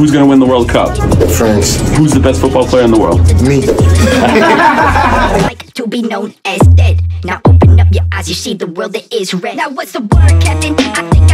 Who's gonna win the World Cup? France. Who's the best football player in the world? Me. Like to be known as dead. Now open up your eyes, you see the world that is red. Now what's the word, Captain? I think